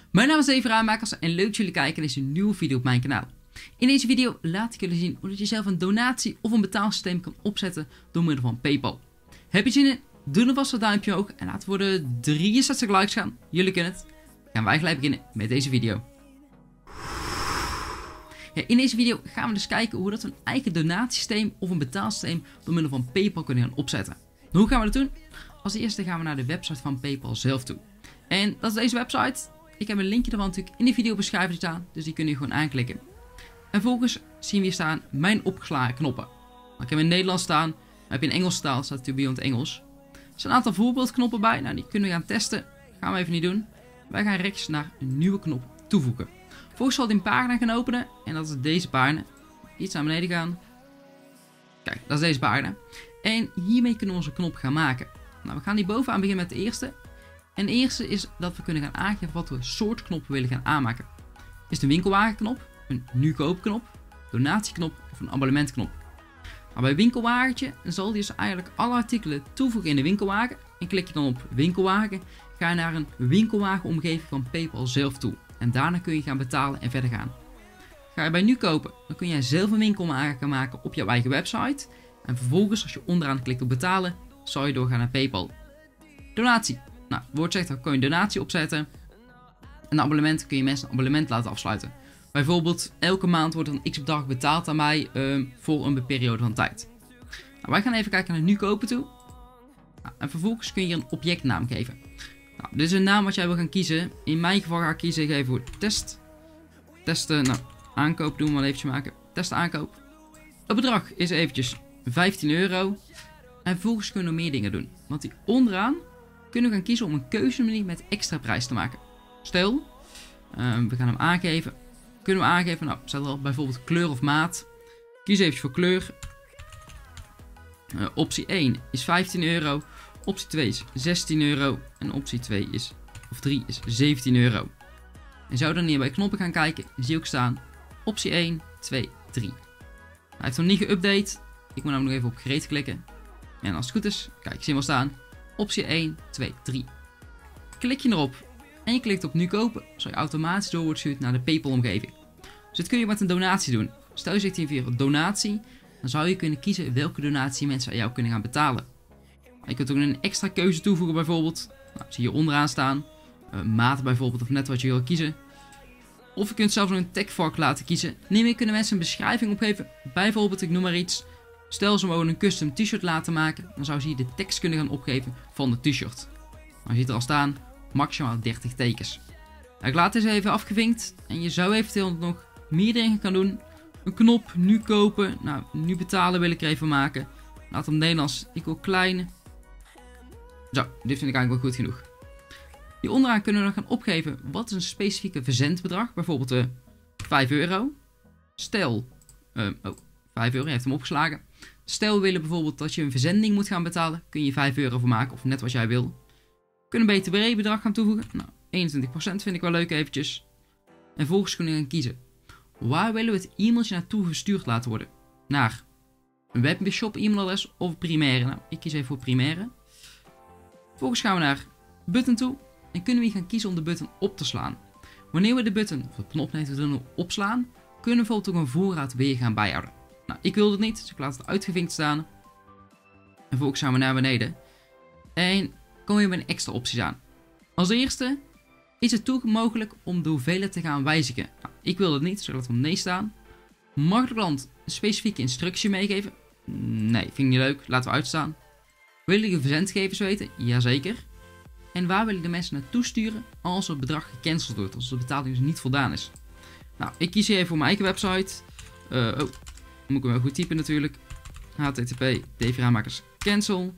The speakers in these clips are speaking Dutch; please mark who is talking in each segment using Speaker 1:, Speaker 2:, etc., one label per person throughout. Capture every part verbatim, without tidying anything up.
Speaker 1: Mijn naam is Even Aanmakers en leuk dat jullie kijken naar deze nieuwe video op mijn kanaal. In deze video laat ik jullie zien hoe je zelf een donatie of een betaalsysteem kan opzetten door middel van PayPal. Heb je zin in? Doe dan vast een duimpje omhoog en laten we voor de drieënzestig likes gaan. Jullie kunnen het. Gaan wij gelijk beginnen met deze video. Ja, in deze video gaan we dus kijken hoe we dat een eigen donatiesysteem of een betaalsysteem door middel van PayPal kunnen gaan opzetten. Hoe gaan we dat doen? Als eerste gaan we naar de website van PayPal zelf toe. En dat is deze website. Ik heb een linkje ervan natuurlijk in de videobeschrijving staan, dus die kun je gewoon aanklikken. En vervolgens zien we hier staan mijn opgeslagen knoppen. Ik heb in Nederlands staan, maar heb je in Engels taal, staat natuurlijk bij ons Engels. Er zijn een aantal voorbeeldknoppen bij, nou die kunnen we gaan testen. Gaan we even niet doen. Wij gaan rechts naar een nieuwe knop toevoegen. Vervolgens zal hij een pagina gaan openen en dat is deze pagina. Iets naar beneden gaan. Kijk, dat is deze pagina. En hiermee kunnen we onze knop gaan maken. Nou, we gaan hier bovenaan beginnen met de eerste. En de eerste is dat we kunnen gaan aangeven wat we soort knop we willen gaan aanmaken. Is het een winkelwagenknop, een nu koopknop, donatieknop of een abonnementknop. Nou, bij winkelwagentje zal hij dus eigenlijk alle artikelen toevoegen in de winkelwagen. En klik je dan op winkelwagen, ga je naar een winkelwagenomgeving van PayPal zelf toe. En daarna kun je gaan betalen en verder gaan. Ga je bij nu kopen, dan kun jij zelf een winkelwagen gaan maken op jouw eigen website. En vervolgens als je onderaan klikt op betalen, zal je doorgaan naar PayPal. Donatie. Nou, het woord zegt dat kun je een donatie opzetten. Een abonnement kun je mensen een abonnement laten afsluiten. Bijvoorbeeld, elke maand wordt er een x bedrag betaald aan mij uh, voor een periode van tijd. Nou, wij gaan even kijken naar nu kopen toe. Nou, en vervolgens kun je hier een objectnaam geven. Nou, dit is een naam wat jij wil gaan kiezen. In mijn geval ga ik kiezen geven voor test. Testen, nou, aankoop doen we maar eventjes maken. Testen aankoop. Het bedrag is eventjes vijftien euro. En vervolgens kunnen we meer dingen doen. Want die onderaan kunnen we gaan kiezen om een keuzemenu met extra prijs te maken. Stel, uh, we gaan hem aangeven. Kunnen we aangeven, nou, staat er al bijvoorbeeld kleur of maat. Kies even voor kleur. Uh, optie één is vijftien euro. Optie twee is zestien euro. En optie twee is, of drie is zeventien euro. En zou dan hier bij knoppen gaan kijken, zie je ook staan optie één, twee, drie. Hij heeft nog niet geüpdate. Ik moet namelijk nog even op gereed klikken. En als het goed is, kijk, ik zie hem al staan. Optie één, twee, drie. Klik je erop en je klikt op nu kopen, zal je automatisch door wordt gestuurd naar de PayPal omgeving. Dus dit kun je met een donatie doen. Stel je zegt hier weer donatie, dan zou je kunnen kiezen welke donatie mensen aan jou kunnen gaan betalen. Je kunt ook een extra keuze toevoegen bijvoorbeeld. Nou, zie je onderaan staan. Uh, maat bijvoorbeeld of net wat je wil kiezen. Of je kunt zelfs nog een tagvak laten kiezen. Hiermee kunnen mensen een beschrijving opgeven. Bijvoorbeeld, ik noem maar iets. Stel ze mogen een custom t-shirt laten maken. Dan zou ze hier de tekst kunnen gaan opgeven van de t-shirt. Nou, je ziet er al staan. Maximaal dertig tekens. Nou, ik laat deze even afgevinkt. En je zou eventueel nog meer dingen gaan doen. Een knop, nu kopen. Nou, nu betalen wil ik er even maken. Laat hem Nederlands, ik wil klein. Zo, dit vind ik eigenlijk wel goed genoeg. Hier onderaan kunnen we nog gaan opgeven wat is een specifieke verzendbedrag. Bijvoorbeeld uh, vijf euro. Stel, uh, oh, vijf euro, je heeft hem opgeslagen. Stel we willen bijvoorbeeld dat je een verzending moet gaan betalen. Kun je vijf euro voor maken of net wat jij wil. We kunnen een B T W-bedrag gaan toevoegen. Nou, eenentwintig procent vind ik wel leuk eventjes. En vervolgens kunnen we gaan kiezen. Waar willen we het e-mailtje naartoe gestuurd laten worden? Naar een webshop e-mailadres of primaire. Nou, ik kies even voor primaire. Vervolgens gaan we naar button toe. En kunnen we hier gaan kiezen om de button op te slaan. Wanneer we de button, of de knop net we opslaan, kunnen we bijvoorbeeld ook een voorraad weer gaan bijhouden. Nou, ik wil het niet, dus ik laat het uitgevinkt staan. En vervolgens gaan we naar beneden. En komen we met een extra opties aan. Als eerste is het toe mogelijk om de hoeveelheid te gaan wijzigen. Nou, ik wil het niet, dus ik laat hem nee staan. Mag de klant een specifieke instructie meegeven? Nee, vind ik niet leuk, laten we uitstaan. Wil je de verzendgevers weten? Jazeker. En waar wil ik de mensen naartoe sturen als het bedrag gecanceld wordt, als de betaling dus niet voldaan is? Nou, ik kies hier even voor mijn eigen website. Uh, oh, moet ik hem wel goed typen natuurlijk. H T T P, Deviaanmakers, cancel.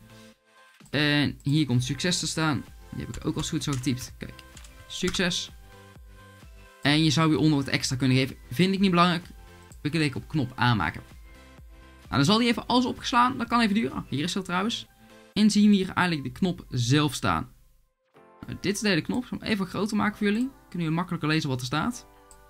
Speaker 1: En hier komt succes te staan. Die heb ik ook als goed zo getypt. Kijk, succes. En je zou weer onder wat extra kunnen geven. Vind ik niet belangrijk. We klikken op knop aanmaken. Nou, dan zal die even alles opgeslaan. Dat kan even duren. Oh, hier is dat trouwens. En zien we hier eigenlijk de knop zelf staan. Nou, dit is de hele knop. Ik zal hem even groter maken voor jullie. Kunnen jullie makkelijker lezen wat er staat.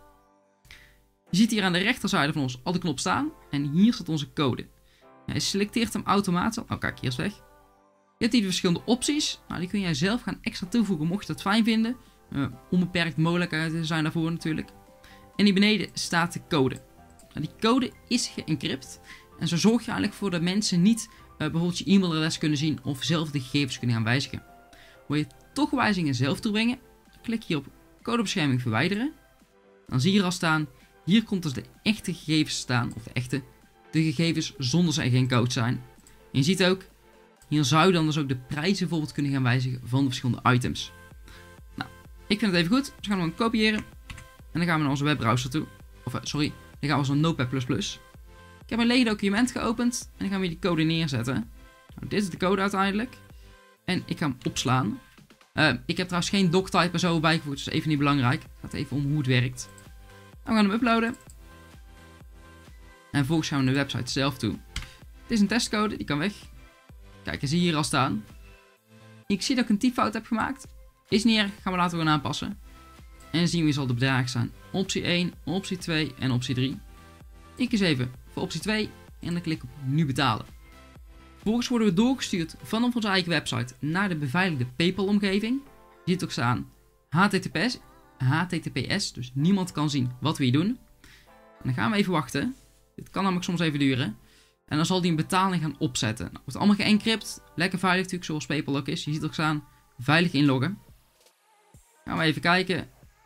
Speaker 1: Je ziet hier aan de rechterzijde van ons al de knop staan. En hier staat onze code. Hij selecteert hem automatisch. Oh kijk, hier is weg. Je hebt hier de verschillende opties. Nou, die kun jij zelf gaan extra toevoegen mocht je dat fijn vinden. Uh, onbeperkt mogelijkheden zijn daarvoor natuurlijk. En hier beneden staat de code. Nou, die code is geëncrypt. En zo zorg je eigenlijk voor dat mensen niet uh, bijvoorbeeld je e-mailadres kunnen zien of zelf de gegevens kunnen gaan wijzigen. Wil je toch wijzigingen zelf toebrengen? Klik hier op codebescherming verwijderen. Dan zie je er al staan, hier komt dus de echte gegevens staan, of de echte, de gegevens zonder ze geen code zijn. En je ziet ook, hier zou je dan dus ook de prijzen bijvoorbeeld kunnen gaan wijzigen van de verschillende items. Nou, ik vind het even goed, dus gaan we hem kopiëren. En dan gaan we naar onze webbrowser toe. Of sorry, dan gaan we naar Notepad plus plus. Ik heb een leeg document geopend en dan gaan we die code neerzetten. Nou, dit is de code uiteindelijk. En ik ga hem opslaan. Uh, ik heb trouwens geen doctype en zo bijgevoegd, dus even niet belangrijk. Het gaat even om hoe het werkt. Nou, we gaan hem uploaden. En vervolgens gaan we naar de website zelf toe. Het is een testcode, die kan weg. Kijk, je ziet hier al staan. Ik zie dat ik een typfout heb gemaakt. Is niet erg, gaan we later gewoon aanpassen. En dan zien we zal de bedragen staan. Optie één, optie twee en optie drie. Ik kies even voor optie twee en dan klik op nu betalen. Vervolgens worden we doorgestuurd vanaf onze eigen website naar de beveiligde PayPal omgeving. Je ziet ook staan H T T P S, H T T P S, dus niemand kan zien wat we hier doen. En dan gaan we even wachten. Dit kan namelijk soms even duren. En dan zal die een betaling gaan opzetten. Nou, het wordt allemaal geëncrypt, lekker veilig natuurlijk, zoals PayPal ook is. Je ziet ook staan veilig inloggen. Gaan we even kijken.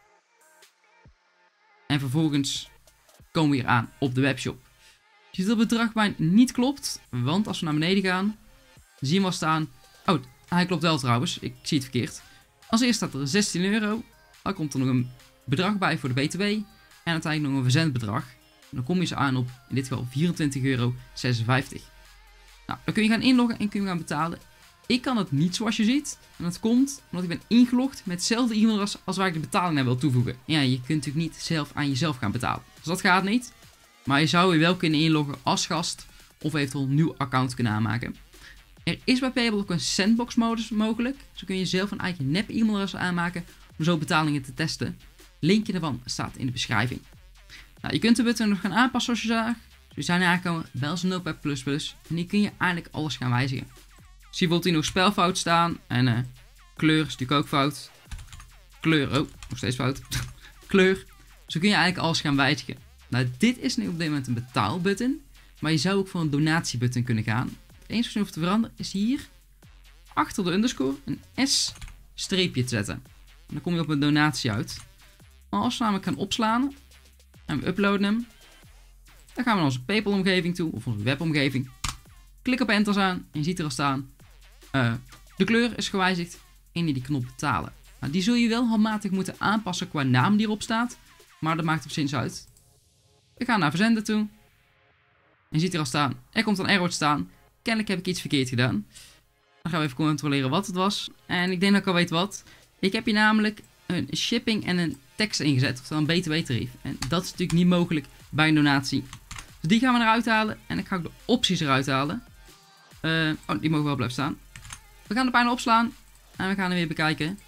Speaker 1: En vervolgens komen we hier aan op de webshop. Je ziet dat het bedrag bij niet klopt, want als we naar beneden gaan, zien we al staan. Oh, hij klopt wel trouwens, ik zie het verkeerd. Als eerst staat er zestien euro, dan komt er nog een bedrag bij voor de B T W en uiteindelijk nog een verzendbedrag. En dan kom je ze aan op, in dit geval vierentwintig euro zesenvijftig. Nou, dan kun je gaan inloggen en kun je gaan betalen. Ik kan het niet zoals je ziet, en dat komt omdat ik ben ingelogd met hetzelfde e-mailadres als waar ik de betaling naar wil toevoegen. Ja, je kunt natuurlijk niet zelf aan jezelf gaan betalen, dus dat gaat niet. Maar je zou je wel kunnen inloggen als gast of eventueel een nieuw account kunnen aanmaken. Er is bij PayPal ook een sandbox modus mogelijk. Zo kun je zelf een eigen nep e-mailadres aanmaken om zo betalingen te testen. Linkje daarvan staat in de beschrijving. Nou, je kunt de button nog gaan aanpassen zoals je zag. Dus we zijn aangekomen bij onze Notepad plus plus. En hier kun je eigenlijk alles gaan wijzigen. Zie je bijvoorbeeld hier nog spelfout staan. En uh, kleur is natuurlijk ook fout. Kleur, oh, nog steeds fout. Kleur. Zo kun je eigenlijk alles gaan wijzigen. Nou, dit is nu op dit moment een betaalbutton. Maar je zou ook voor een donatiebutton kunnen gaan. Het enige wat je hoeft te veranderen is hier achter de underscore een S-streepje te zetten. En dan kom je op een donatie uit. Als we namelijk gaan opslaan en we uploaden hem, dan gaan we naar onze PayPal omgeving toe, of onze webomgeving. Klik op enter aan en je ziet er al staan. Uh, de kleur is gewijzigd en die knop betalen. Nou, die zul je wel handmatig moeten aanpassen qua naam die erop staat. Maar dat maakt op zins uit. We gaan naar verzenden toe. En je ziet er al staan. Er komt een error staan. Kennelijk heb ik iets verkeerd gedaan. Dan gaan we even controleren wat het was. En ik denk dat ik al weet wat. Ik heb hier namelijk een shipping en een tekst ingezet. Oftewel een B T W-tarief. En dat is natuurlijk niet mogelijk bij een donatie. Dus die gaan we eruit halen. En ik ga ook de opties eruit halen. Uh, oh, die mogen wel blijven staan. We gaan de bijna opslaan. En we gaan er weer bekijken.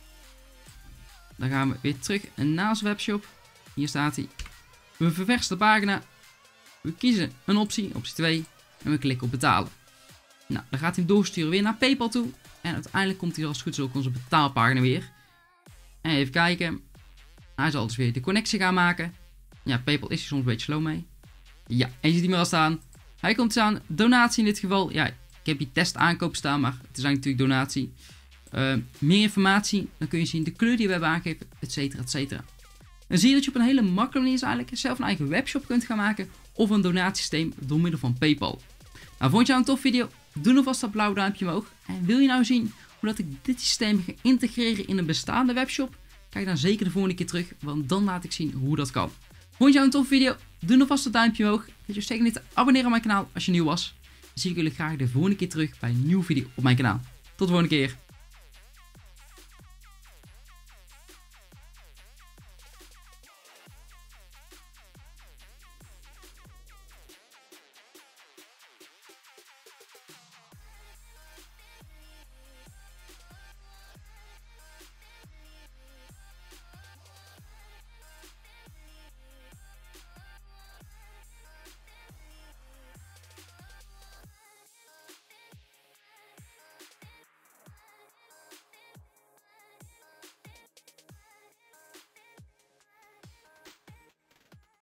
Speaker 1: Dan gaan we weer terug naar onze webshop. Hier staat hij. We verversen de pagina. We kiezen een optie, optie twee. En we klikken op betalen. Nou, dan gaat hij hem doorsturen weer naar PayPal toe. En uiteindelijk komt hij als het goed is ook onze betaalpagina weer. En even kijken. Hij zal dus weer de connectie gaan maken. Ja, PayPal is hier soms een beetje slow mee. Ja, en je ziet hem er al staan. Hij komt aan. Donatie in dit geval. Ja, ik heb hier test aankoop staan, maar het is eigenlijk natuurlijk donatie. Uh, meer informatie, dan kun je zien de kleur die we hebben aangegeven, et cetera, et cetera. Dan zie je dat je op een hele makkelijke manier eigenlijk zelf een eigen webshop kunt gaan maken of een donatiesysteem door middel van PayPal. Nou, vond je nou een tof video? Doe alvast dat blauwe duimpje omhoog. En wil je nou zien hoe dat ik dit systeem ga integreren in een bestaande webshop? Kijk dan zeker de volgende keer terug, want dan laat ik zien hoe dat kan. Vond je nou een tof video? Doe alvast dat duimpje omhoog. Vergeet je zeker niet te abonneren op mijn kanaal als je nieuw was. Dan zie ik jullie graag de volgende keer terug bij een nieuwe video op mijn kanaal. Tot de volgende keer.